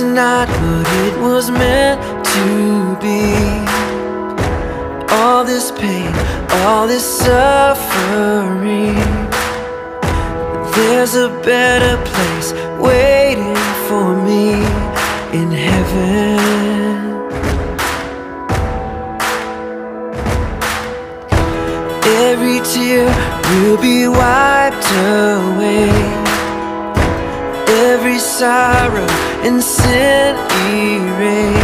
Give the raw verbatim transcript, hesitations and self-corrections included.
not what it was meant to be. All this pain, all this suffering, there's a better place waiting for me in heaven. Every tear will be wiped away, every sorrow and sin erased.